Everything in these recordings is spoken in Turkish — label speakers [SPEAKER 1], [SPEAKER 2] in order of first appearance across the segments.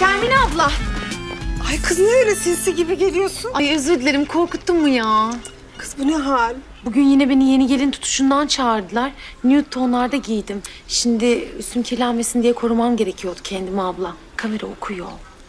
[SPEAKER 1] Şermin abla.
[SPEAKER 2] Ay kız ne öyle sinsi gibi geliyorsun?
[SPEAKER 1] Ay özür dilerim, korkuttun mu ya?
[SPEAKER 2] Kız bu ne hal?
[SPEAKER 1] Bugün yine beni yeni gelin tutuşundan çağırdılar. Nude tonlarda giydim. Şimdi üstüm kirlenmesin diye korumam gerekiyordu kendimi abla. Kamera okuyor.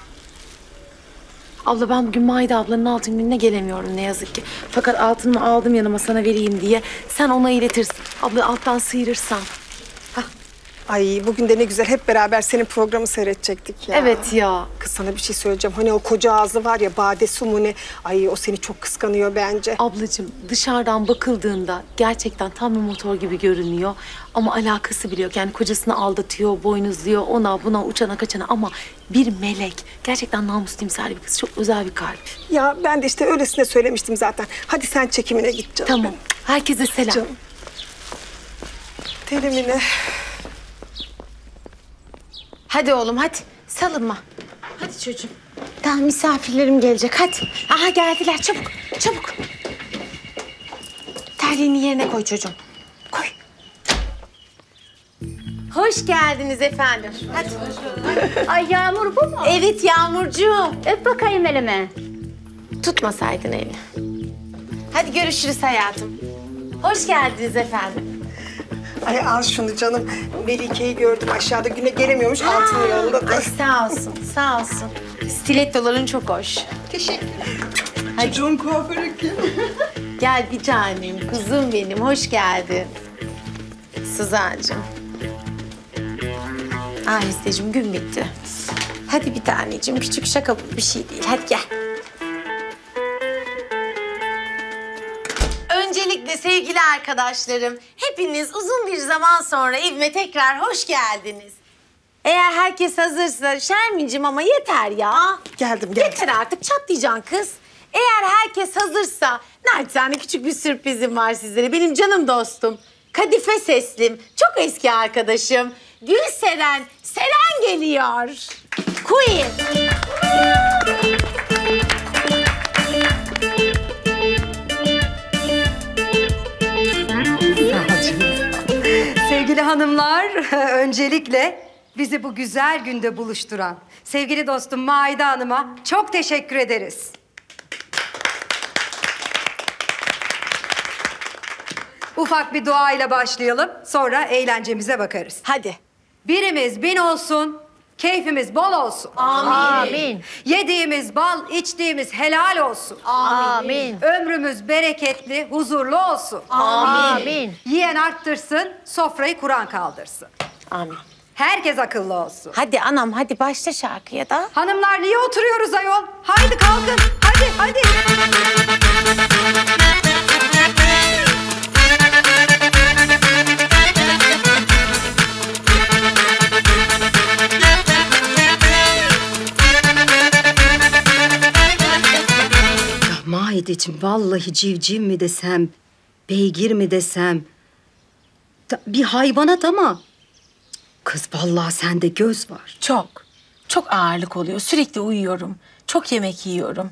[SPEAKER 1] Abla ben bugün Maide ablanın altın gününe gelemiyorum ne yazık ki. Fakat altınımı aldım yanıma sana vereyim diye. Sen ona iletirsin. Abla alttan sıyırırsan.
[SPEAKER 2] Ay bugün de ne güzel hep beraber senin programı seyredecektik ya.
[SPEAKER 1] Evet ya.
[SPEAKER 2] Kız sana bir şey söyleyeceğim. Hani o koca ağzı var ya Bade Su mu ne? Ay o seni çok kıskanıyor bence.
[SPEAKER 1] Ablacığım dışarıdan bakıldığında gerçekten tam bir motor gibi görünüyor. Ama alakası bile yok. Yani kocasını aldatıyor, boynuzluyor, ona buna uçana kaçana. Ama bir melek. Gerçekten namus timsali bir kız. Çok özel bir kalp.
[SPEAKER 2] Ya ben de işte öylesine söylemiştim zaten. Hadi sen çekimine git canım.
[SPEAKER 1] Tamam. Herkese selam.
[SPEAKER 2] Canım. Telimine.
[SPEAKER 1] Hadi oğlum hadi. Salınma. Hadi çocuğum. Daha misafirlerim gelecek hadi. Aha geldiler çabuk çabuk. Terliğini yerine koy çocuğum. Koy. Hoş geldiniz efendim. Hadi.
[SPEAKER 3] Ay Yağmur bu mu?
[SPEAKER 1] Evet Yağmurcuğum.
[SPEAKER 3] Öp bakayım elime.
[SPEAKER 1] Tutmasaydın elini. Hadi görüşürüz hayatım. Hoş geldiniz efendim.
[SPEAKER 2] Ay al şunu canım. Melike'yi gördüm aşağıda güne gelemiyormuş altın yolunda.
[SPEAKER 1] Ay sağ olsun sağ olsun. Stilettoların çok hoş.
[SPEAKER 2] Teşekkür ederim. Çocuğun kuaförü kim?
[SPEAKER 1] Gel bir tanem, kuzum benim. Hoş geldin. Suzan'cığım. Ahisteciğim gün bitti. Hadi bir taneciğim, küçük şaka bu bir şey değil. Hadi gel. Öncelikle sevgili arkadaşlarım, hepiniz uzun bir zaman sonra evime tekrar hoş geldiniz. Eğer herkes hazırsa, Şermin'cim ama yeter ya.
[SPEAKER 2] Geldim.
[SPEAKER 1] Yeter artık, çatlayacaksın kız. Eğer herkes hazırsa, naçizane küçük bir sürprizim var sizlere. Benim canım dostum, Kadife Seslim, çok eski arkadaşım. Gülseren, Seren geliyor. Queen.
[SPEAKER 4] Sevgili hanımlar, öncelikle bizi bu güzel günde buluşturan sevgili dostum Maide Hanım'a çok teşekkür ederiz. Ufak bir duayla başlayalım, sonra eğlencemize bakarız.
[SPEAKER 1] Hadi.
[SPEAKER 4] Birimiz bin olsun, keyfimiz bol olsun.
[SPEAKER 3] Amin.
[SPEAKER 4] Yediğimiz bal, içtiğimiz helal olsun.
[SPEAKER 3] Amin.
[SPEAKER 4] Ömrümüz bereketli, huzurlu olsun.
[SPEAKER 3] Amin.
[SPEAKER 4] Yiyen arttırsın, sofrayı Kur'an kaldırsın.
[SPEAKER 1] Amin.
[SPEAKER 4] Herkes akıllı olsun.
[SPEAKER 1] Hadi anam, hadi başla şarkıya da.
[SPEAKER 4] Hanımlar niye oturuyoruz ayol? Haydi kalkın, hadi, hadi. Maideciğim vallahi civciv mi desem, beygir mi desem... Bir hayvanat ama... Kız vallahi sende göz var.
[SPEAKER 1] Çok. Çok ağırlık oluyor. Sürekli uyuyorum. Çok yemek yiyorum.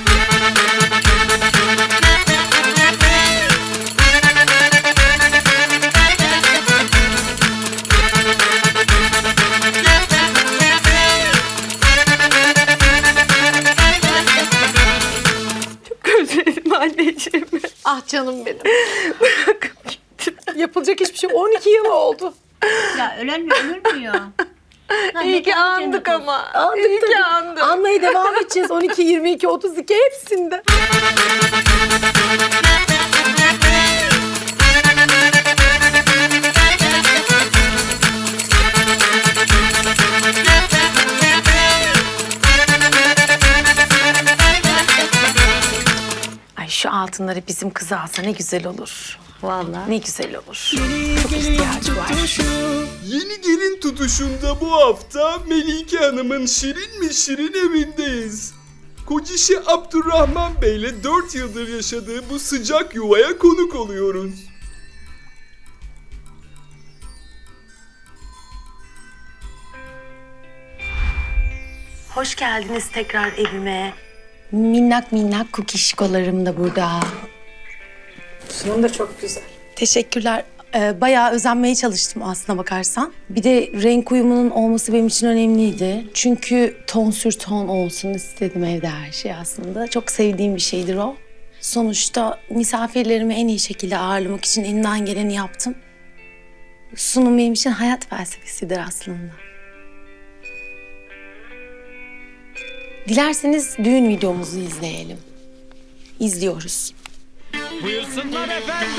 [SPEAKER 1] Anneciğim. Ah canım benim. Bırakıp gittim. Yapılacak hiçbir şey. 12 yıl oldu.
[SPEAKER 3] Ya ölen mi ölür mü ya?
[SPEAKER 1] İyi ki andık ama. İyi ki andık. Anmaya devam edeceğiz. 12, 22, 32 hepsinde. Şu altınları bizim kıza alsa ne güzel olur. Vallahi. Ne güzel olur. Çok ihtiyacı var.
[SPEAKER 5] Yeni gelin tutuşunda bu hafta Melike Hanım'ın şirin mi şirin evindeyiz. Kocişi Abdurrahman Bey'le 4 yıldır yaşadığı bu sıcak yuvaya konuk oluyoruz.
[SPEAKER 1] Hoş geldiniz tekrar evime. Minnak minnak kukişkolarım da burada.
[SPEAKER 2] Sunum da çok güzel.
[SPEAKER 1] Teşekkürler. Bayağı özenmeye çalıştım aslına bakarsan. Bir de renk uyumunun olması benim için önemliydi. Çünkü ton sür ton olsun istedim evde her şey aslında. Çok sevdiğim bir şeydir o. Sonuçta misafirlerimi en iyi şekilde ağırlamak için elimden geleni yaptım. Sunum benim için hayat felsefesidir aslında. Dilerseniz düğün videomuzu izleyelim. İzliyoruz.
[SPEAKER 6] Buyursunlar efendim.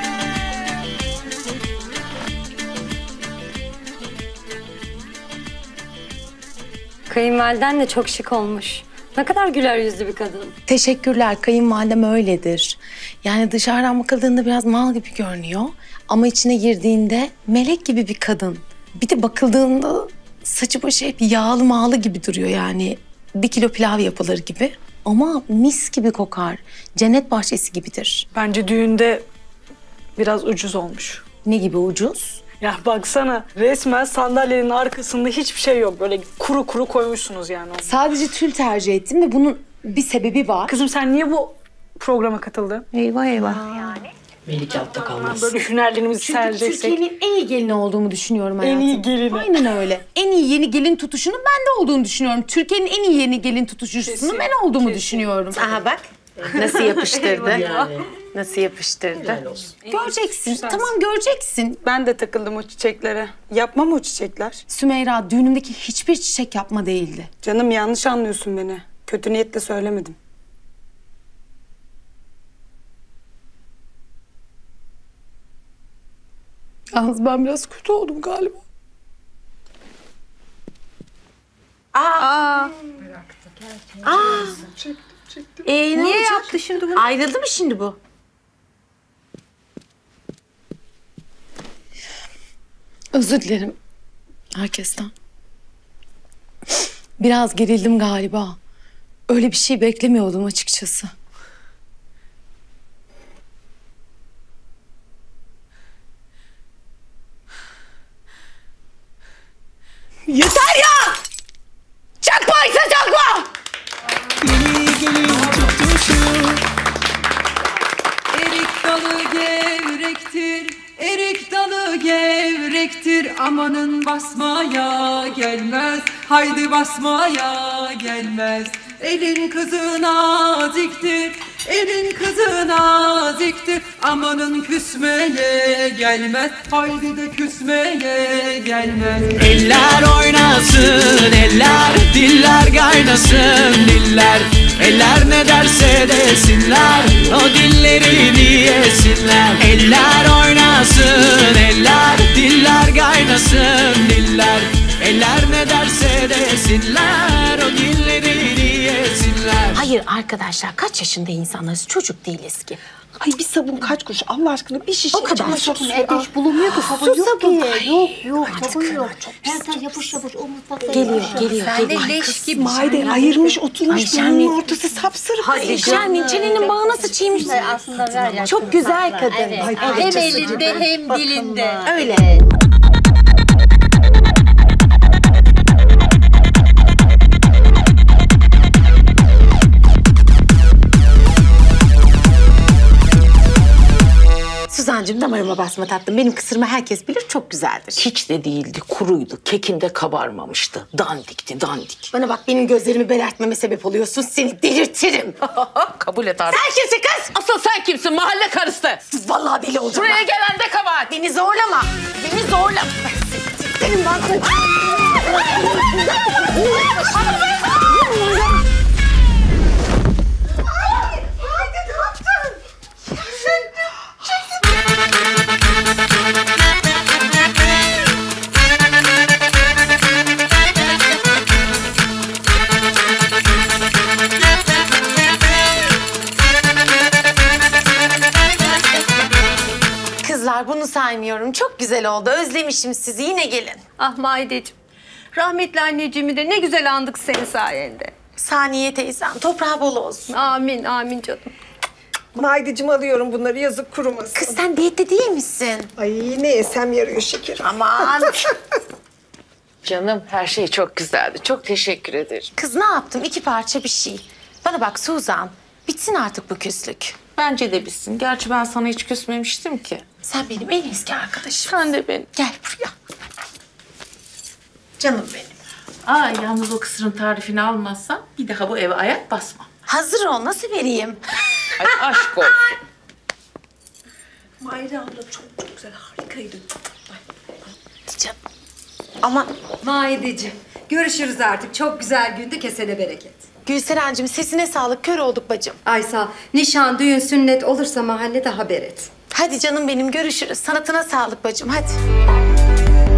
[SPEAKER 7] Kayınvaliden de çok şık olmuş. Ne kadar güler yüzlü bir kadın.
[SPEAKER 1] Teşekkürler. Kayınvalidem öyledir. Yani dışarıdan bakıldığında biraz mal gibi görünüyor. Ama içine girdiğinde melek gibi bir kadın. Bir de bakıldığında saçı başı hep yağlı mağlı gibi duruyor yani. 1 kilo pilav yapılır gibi. Ama mis gibi kokar. Cennet bahçesi gibidir.
[SPEAKER 8] Bence düğünde biraz ucuz olmuş.
[SPEAKER 1] Ne gibi ucuz?
[SPEAKER 8] Ya baksana resmen sandalyenin arkasında hiçbir şey yok. Böyle kuru kuru koymuşsunuz yani onu.
[SPEAKER 1] Sadece tül tercih ettim ve bunun bir sebebi var.
[SPEAKER 8] Kızım sen niye bu programa katıldın?
[SPEAKER 1] Eyvah eyvah.
[SPEAKER 8] Melike altta kalmaz. Böyle hünerlerimizi sereceksek.
[SPEAKER 1] Türkiye'nin en iyi gelini olduğumu düşünüyorum hayatım.
[SPEAKER 8] En iyi gelini.
[SPEAKER 1] Aynen öyle. En iyi yeni gelin tutuşunun bende olduğunu düşünüyorum. Türkiye'nin en iyi yeni gelin tutuşucusunun ben olduğumu düşünüyorum. Aha bak. Nasıl yapıştırdı? Nasıl yapıştırdı? Göreceksin. Tamam göreceksin.
[SPEAKER 8] Ben de takıldım o çiçeklere. Yapma mı o çiçekler?
[SPEAKER 1] Sümeyra düğünümdeki hiçbir çiçek yapma değildi.
[SPEAKER 8] Canım yanlış anlıyorsun beni. Kötü niyetle söylemedim.
[SPEAKER 1] Yalnız ben biraz kötü oldum galiba.
[SPEAKER 3] Niye yaptı şimdi bunu?
[SPEAKER 1] Ayrıldı mı şimdi bu? Özür dilerim herkesten. Biraz gerildim galiba. Öyle bir şey beklemiyordum açıkçası. Yeter ya! Çakmaysa çakma!
[SPEAKER 9] Erik dalı gevrektir, erik dalı gevrektir. Amanın basmaya gelmez, haydi basmaya gelmez. Elin kızı naziktir, elin kızı naziktir. Amanın küsmeye gelmez, haydi de küsmeye gelmez.
[SPEAKER 6] Eller oynasın eller, diller kaynasın diller. Eller ne derse desinler, o dilleri yesinler. Eller oynasın eller, diller kaynasın diller. Eller ne derse desinler, o dilleri yesinler.
[SPEAKER 1] Hayır arkadaşlar kaç yaşında insanlarız? Çocuk değiliz ki.
[SPEAKER 2] Ay bir sabun kaç kuruş Allah aşkına bir şişe.
[SPEAKER 1] O kadar.
[SPEAKER 2] çamaşır suyu
[SPEAKER 3] Evde
[SPEAKER 2] al.
[SPEAKER 3] hiç bulunmuyor ki sabun
[SPEAKER 1] Sus
[SPEAKER 3] yok
[SPEAKER 1] tabii.
[SPEAKER 3] ki. Yok sabun yok. Her taraf yapış yapış o mutfakta
[SPEAKER 1] Geliyor,
[SPEAKER 3] yapış.
[SPEAKER 1] geliyor,
[SPEAKER 3] Sen
[SPEAKER 1] geliyor.
[SPEAKER 3] de leş gibi.
[SPEAKER 2] Maide ayırmış oturmuş
[SPEAKER 1] Ay, Şermin.
[SPEAKER 2] burnunun ortası sapsarı.
[SPEAKER 1] Hadi Şermin çenenin bağı nasıl çiğmiş?
[SPEAKER 3] Aslında ver ya.
[SPEAKER 1] Çok güzel kadın.
[SPEAKER 3] Evet.
[SPEAKER 2] Ay,
[SPEAKER 3] Hem
[SPEAKER 2] parçası
[SPEAKER 3] elinde
[SPEAKER 2] gibi.
[SPEAKER 3] hem dilinde.
[SPEAKER 1] Öyle. Suzancığım damarıma basma tatlım. Benim kısırımı herkes bilir çok güzeldir.
[SPEAKER 10] Hiç de değildi, kuruydu. Kekinde kabarmamıştı. Dandikti, dandik.
[SPEAKER 1] Bana bak benim gözlerimi belertmeme sebep oluyorsun. Seni delirtirim.
[SPEAKER 10] Kabul et artık.
[SPEAKER 1] Sen kimsin kız?
[SPEAKER 10] Asıl sen kimsin? Mahalle karısı.
[SPEAKER 1] Vallahi deli olacağım.
[SPEAKER 10] Buraya gelen de kabahat.
[SPEAKER 1] Beni zorlama. Beni zorlama. Senin bankın. Kızlar bunu saymıyorum. Çok güzel oldu. Özlemişim sizi. Yine gelin.
[SPEAKER 3] Ah Maideciğim. Rahmetli anneciğimi de ne güzel andık senin sayende.
[SPEAKER 1] Saniye teyzem. Toprağı bol olsun.
[SPEAKER 3] Amin amin canım.
[SPEAKER 2] Maideciğim alıyorum bunları yazık kurumasın.
[SPEAKER 1] Kız sen diyette değil misin?
[SPEAKER 2] Ay ne yesem yarıyor şeker.
[SPEAKER 1] Aman.
[SPEAKER 10] Canım her şey çok güzeldi. Çok teşekkür ederim.
[SPEAKER 1] Kız ne yaptım? 2 parça bir şey. Bana bak Suzan. Bitsin artık bu küslük.
[SPEAKER 10] Bence de bitsin. Gerçi ben sana hiç küsmemiştim ki.
[SPEAKER 1] Sen benim en eski arkadaşım.
[SPEAKER 3] Sen de benim.
[SPEAKER 1] Gel buraya. Canım benim.
[SPEAKER 10] Aa, yalnız o kısırın tarifini almazsan bir daha bu eve ayak basmam.
[SPEAKER 1] Hazır ol, nasıl vereyim?
[SPEAKER 10] Ay, aşk olsun.
[SPEAKER 2] Mayra abla çok güzel, harikaydı.
[SPEAKER 1] Canım. Aman
[SPEAKER 4] Maideciğim, görüşürüz artık. Çok güzel gündü, kesene bereket.
[SPEAKER 1] Gülseren'cim sesine sağlık, kör olduk bacım.
[SPEAKER 4] Aysel, nişan, düğün, sünnet olursa mahallede haber et.
[SPEAKER 1] Hadi canım benim, görüşürüz. Sanatına sağlık bacım, hadi.